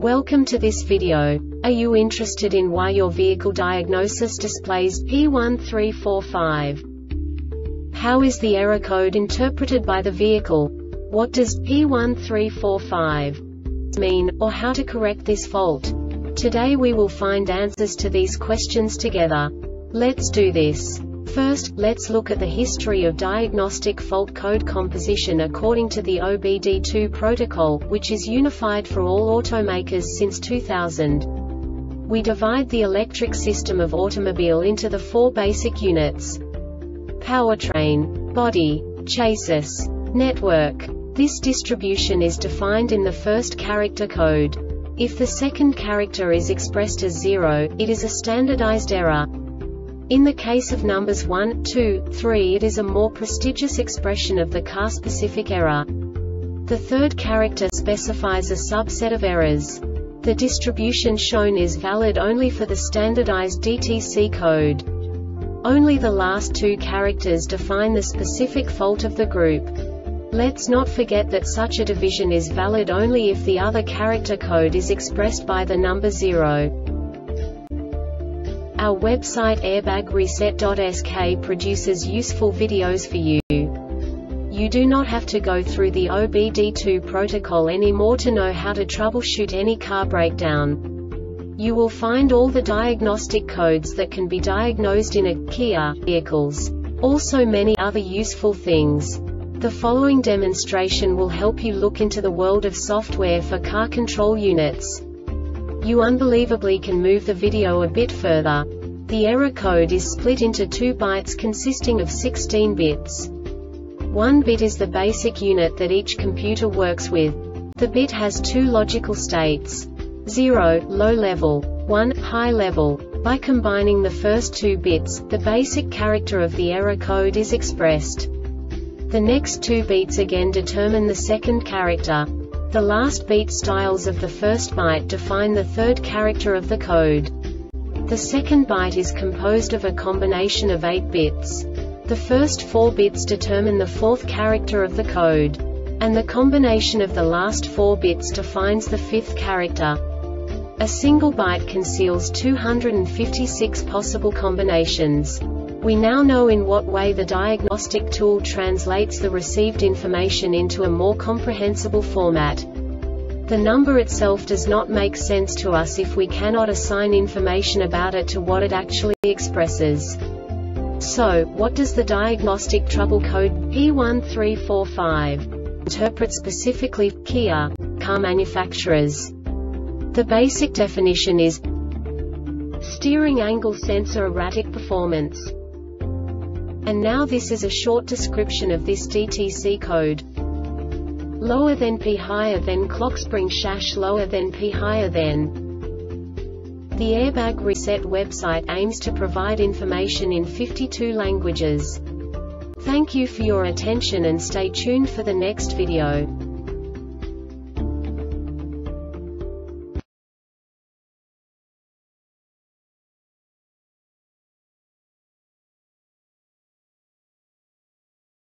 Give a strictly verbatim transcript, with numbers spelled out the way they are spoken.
Welcome to this video. Are you interested in why your vehicle diagnosis displays P one three four five? How is the error code interpreted by the vehicle? What does P one three four five mean, or how to correct this fault? Today we will find answers to these questions together. Let's do this. First, let's look at the history of diagnostic fault code composition according to the O B D two protocol, which is unified for all automakers since two thousand. We divide the electric system of automobile into the four basic units: powertrain, body, chassis, network. This distribution is defined in the first character code. If the second character is expressed as zero, it is a standardized error. In the case of numbers one, two, three, it is a more prestigious expression of the car-specific error. The third character specifies a subset of errors. The distribution shown is valid only for the standardized D T C code. Only the last two characters define the specific fault of the group. Let's not forget that such a division is valid only if the other character code is expressed by the number zero. Our website airbag reset dot S K produces useful videos for you. You do not have to go through the O B D two protocol anymore to know how to troubleshoot any car breakdown. You will find all the diagnostic codes that can be diagnosed in a Kia vehicles. Also many other useful things. The following demonstration will help you look into the world of software for car control units. You unbelievably can move the video a bit further. The error code is split into two bytes consisting of sixteen bits. One bit is the basic unit that each computer works with. The bit has two logical states: zero, low level, one, high level. By combining the first two bits, the basic character of the error code is expressed. The next two beats again determine the second character. The last beat styles of the first byte define the third character of the code. The second byte is composed of a combination of eight bits. The first four bits determine the fourth character of the code. And the combination of the last four bits defines the fifth character. A single byte conceals two hundred fifty-six possible combinations. We now know in what way the diagnostic tool translates the received information into a more comprehensible format. The number itself does not make sense to us if we cannot assign information about it to what it actually expresses. So, what does the diagnostic trouble code P one three four five interpret specifically for Kia car manufacturers? The basic definition is steering angle sensor erratic performance. And now this is a short description of this D T C code. Lower than P higher than clock spring shash lower than P higher than. The Airbag Reset website aims to provide information in fifty-two languages. Thank you for your attention and stay tuned for the next video.